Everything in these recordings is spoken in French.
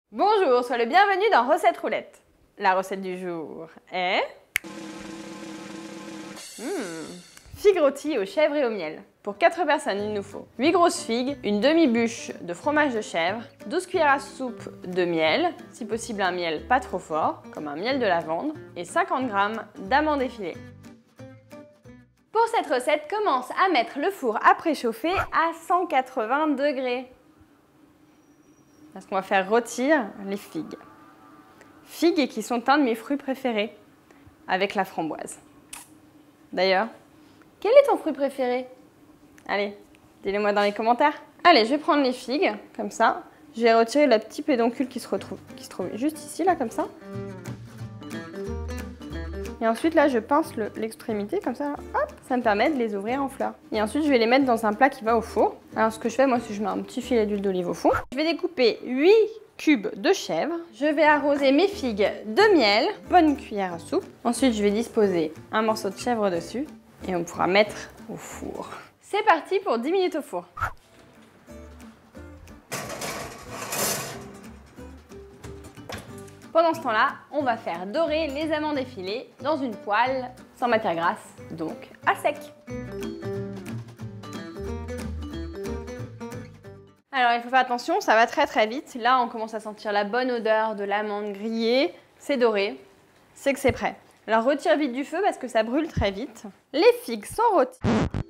Bonjour, sois le bienvenu dans Recette Roulette. La recette du jour est... figues rôties aux chèvres et au miel. Pour 4 personnes, il nous faut 8 grosses figues, une demi-bûche de fromage de chèvre, 12 cuillères à soupe de miel, si possible un miel pas trop fort, comme un miel de lavande, et 50 g d'amandes effilées. Pour cette recette, commence à mettre le four à préchauffer à 180 degrés. Parce qu'on va faire rôtir les figues. Figues qui sont un de mes fruits préférés, avec la framboise. D'ailleurs, quel est ton fruit préféré? Allez, dis-le-moi dans les commentaires. Allez, je vais prendre les figues, comme ça. Je vais retirer le petit pédoncule qui se trouve juste ici, là, comme ça. Et ensuite, là, je pince l'extrémité, comme ça. Hop, ça me permet de les ouvrir en fleurs. Et ensuite, je vais les mettre dans un plat qui va au four. Alors, ce que je fais, moi, c'est que je mets un petit filet d'huile d'olive au fond. Je vais découper 8 cubes de chèvre. Je vais arroser mes figues de miel, bonne cuillère à soupe. Ensuite, je vais disposer un morceau de chèvre dessus et on pourra mettre au four. C'est parti pour 10 minutes au four. Pendant ce temps-là, on va faire dorer les amandes effilées dans une poêle sans matière grasse, donc à sec. Alors il faut faire attention, ça va très vite. Là, on commence à sentir la bonne odeur de l'amande grillée. C'est doré, c'est que c'est prêt. Alors retire vite du feu parce que ça brûle très vite. Les figues sont rôties.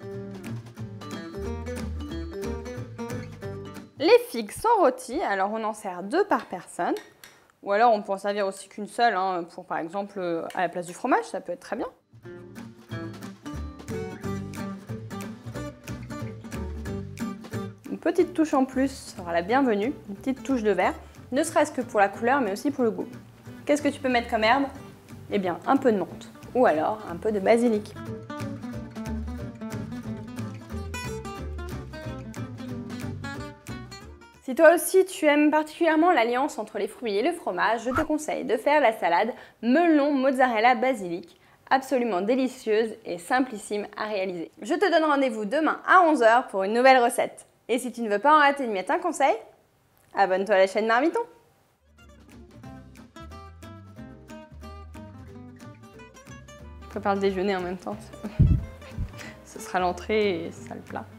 Les figues sont rôties, alors on en sert 2 par personne. Ou alors on peut en servir aussi qu'une seule, hein, pour par exemple à la place du fromage, ça peut être très bien. Une petite touche en plus sera la bienvenue, une petite touche de vert, ne serait-ce que pour la couleur mais aussi pour le goût. Qu'est-ce que tu peux mettre comme herbe? Eh bien un peu de menthe ou alors un peu de basilic. Si toi aussi tu aimes particulièrement l'alliance entre les fruits et le fromage, je te conseille de faire la salade melon mozzarella basilic, absolument délicieuse et simplissime à réaliser. Je te donne rendez-vous demain à 11 h pour une nouvelle recette. Et si tu ne veux pas en rater une miette, un conseil, abonne-toi à la chaîne Marmiton. Je prépare le déjeuner en même temps. Ce sera l'entrée et ça le plat.